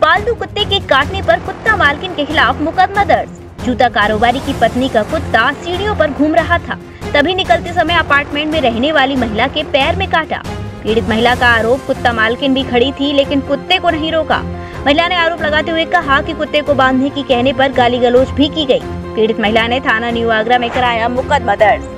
पालतू कुत्ते के काटने पर कुत्ता मालकिन के खिलाफ मुकदमा दर्ज। जूता कारोबारी की पत्नी का कुत्ता सीढ़ियों पर घूम रहा था, तभी निकलते समय अपार्टमेंट में रहने वाली महिला के पैर में काटा। पीड़ित महिला का आरोप, कुत्ता मालकिन भी खड़ी थी लेकिन कुत्ते को नहीं रोका। महिला ने आरोप लगाते हुए कहा कि कुत्ते को बांधने की कहने पर गाली गलौज भी की गई। पीड़ित महिला ने थाना न्यू आगरा में कराया मुकदमा दर्ज।